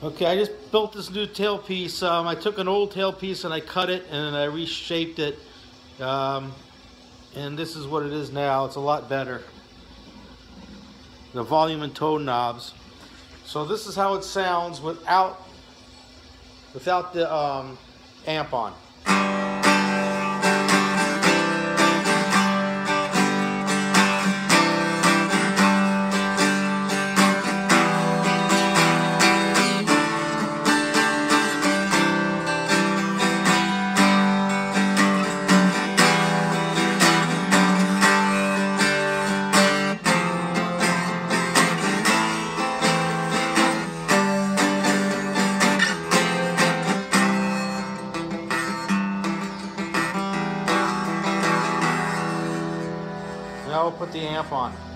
Okay, I just built this new tailpiece. I took an old tailpiece and I cut it and I reshaped it. And this is what it is now. It's a lot better. The volume and tone knobs. So this is how it sounds without the amp on. Now we'll put the amp on.